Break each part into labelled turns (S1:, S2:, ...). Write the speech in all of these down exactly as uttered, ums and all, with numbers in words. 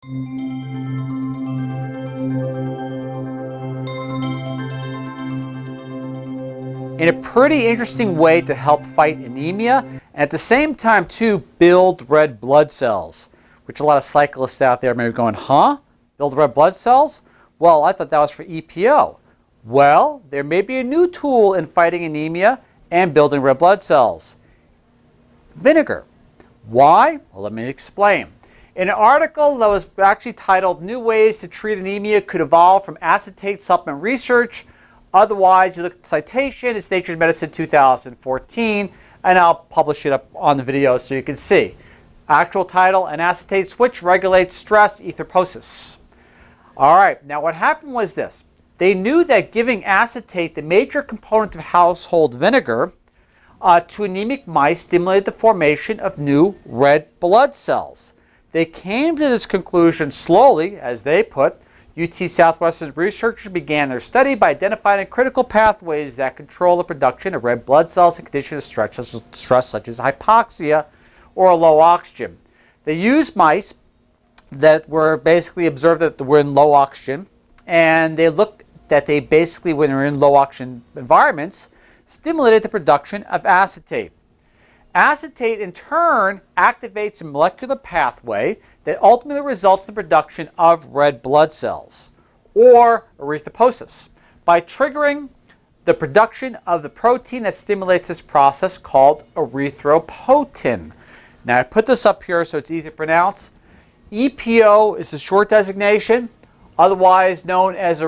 S1: In a pretty interesting way to help fight anemia, and at the same time to build red blood cells, which a lot of cyclists out there may be going, huh? Build red blood cells? Well, I thought that was for E P O. Well, there may be a new tool in fighting anemia and building red blood cells. Vinegar. Why? Well, let me explain. In an article that was actually titled New Ways to Treat Anemia Could Evolve from Acetate Supplement Research. Otherwise, you look at the citation, it's Nature's Medicine two thousand fourteen, and I'll publish it up on the video so you can see. Actual title, an acetate switch regulates stress, erythropoiesis. All right, now what happened was this. They knew that giving acetate, the major component of household vinegar, uh, to anemic mice stimulated the formation of new red blood cells. They came to this conclusion slowly, as they put. U T Southwestern's researchers began their study by identifying critical pathways that control the production of red blood cells in conditions of stress, stress such as hypoxia or low oxygen. They used mice that were basically observed that they were in low oxygen, and they looked that they basically, when they were in low oxygen environments, stimulated the production of acetate. Acetate, in turn, activates a molecular pathway that ultimately results in the production of red blood cells, or erythropoiesis, by triggering the production of the protein that stimulates this process called erythropoietin. Now, I put this up here so it's easy to pronounce. E P O is the short designation, otherwise known as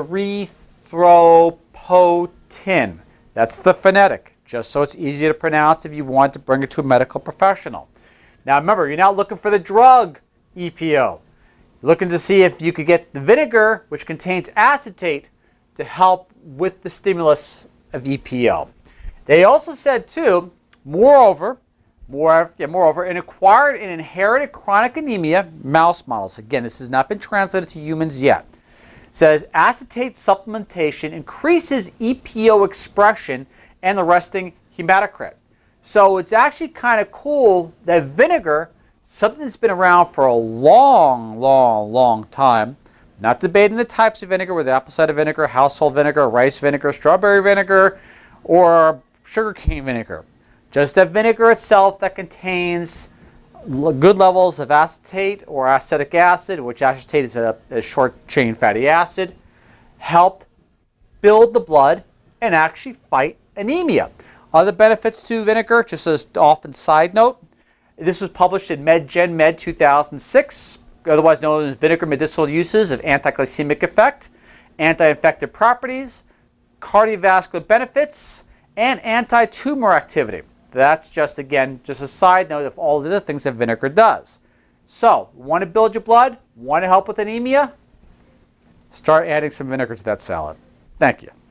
S1: erythropoietin. That's the phonetic, just so it's easy to pronounce if you want to bring it to a medical professional. Now remember, you're not looking for the drug E P O. You're looking to see if you could get the vinegar, which contains acetate, to help with the stimulus of E P O. They also said too, moreover, more, yeah, moreover, in acquired and inherited chronic anemia mouse models, again, this has not been translated to humans yet, says acetate supplementation increases E P O expression and the resting hematocrit. So it's actually kind of cool that vinegar, something that's been around for a long, long, long time, not debating the types of vinegar, whether apple cider vinegar, household vinegar, rice vinegar, strawberry vinegar, or sugarcane vinegar. Just that vinegar itself that contains good levels of acetate or acetic acid, which acetate is a, a short-chain fatty acid, helped build the blood and actually fight anemia. Other benefits to vinegar, just as often side note, this was published in Med Gen Med two thousand six, otherwise known as Vinegar Medicinal Uses of Anti-Glycemic Effect, Anti-Infective Properties, Cardiovascular Benefits, and Anti-Tumor Activity. That's just, again, just a side note of all the other things that vinegar does. So, want to build your blood? Want to help with anemia? Start adding some vinegar to that salad. Thank you.